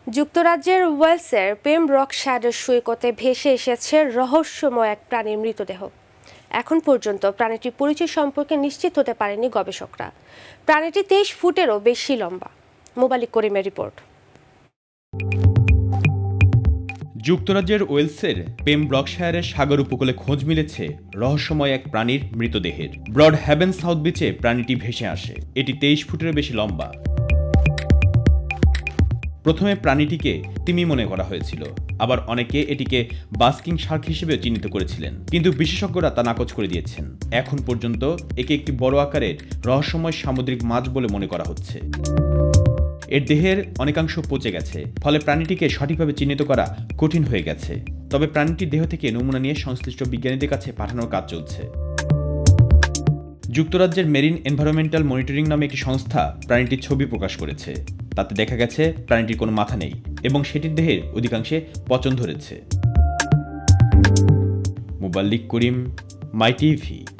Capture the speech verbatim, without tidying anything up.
যুক্তরাজ্যের ওয়েলসের পেমব্রকশায়ারের সৈকতে ভেসে এসেছে রহস্যময় এক প্রাণীর মৃতদেহ। এখন পর্যন্ত প্রাণীটির পরিচয় সম্পর্কে নিশ্চিত হতে পারেনি গবেষকরা। প্রাণীটি তেইশ ফুটেরও বেশি লম্বা। মোবালিক করিমের রিপোর্ট। যুক্তরাজ্যের ওয়েলসের পেমব্রকশায়ারের সাগর উপকূলে খোঁজ মিলেছে রহস্যময় এক প্রাণীর মৃতদেহের। ব্রড হ্যাভেন সাউথ বিচে প্রাণীটি ভেসে আসে। এটি তেইশ ফুটেরও বেশি লম্বা। প্রথমে প্রাণীটিকে তিমি মনে করা হয়েছিল, আবার অনেকে এটিকে বাস্কিং শার্ক হিসেবে চিহ্নিত করেছিলেন, কিন্তু বিশেষজ্ঞরা তা নাকচ করে দিয়েছেন। এখন পর্যন্ত একে একটি বড় আকারের রহস্যময় সামুদ্রিক মাছ বলে মনে করা হচ্ছে। এর দেহের অনেকাংশ পচে গেছে, ফলে প্রাণীটিকে সঠিকভাবে চিহ্নিত করা কঠিন হয়ে গেছে। তবে প্রাণীটির দেহ থেকে নমুনা নিয়ে সংশ্লিষ্ট বিজ্ঞানীদের কাছে পাঠানোর কাজ চলছে। যুক্তরাজ্যের মেরিন এনভায়রনমেন্টাল মনিটরিং নামে একটি সংস্থা প্রাণীটির ছবি প্রকাশ করেছে। তাতে দেখা গেছে প্রাণীটির কোনো মাথা নেই এবং সেটির দেহের অধিকাংশে পচন ধরেছে। মোবাল্লিক করিম, মাইটিভি।